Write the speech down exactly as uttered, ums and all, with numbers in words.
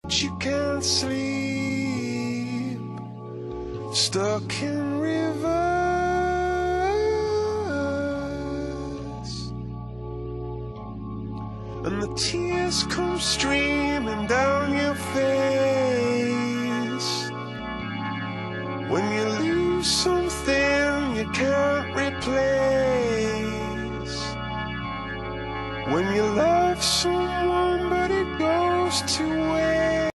You can't sleep, stuck in rivers, and the tears come streaming down your face. When you lose something you can't replace, when you love someone but it goes to waste.